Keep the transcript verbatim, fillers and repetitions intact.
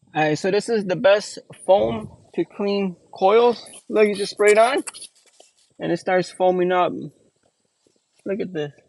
Alright, so this is the best foam to clean coils. Look, you just spray it on and it starts foaming up. Look at this.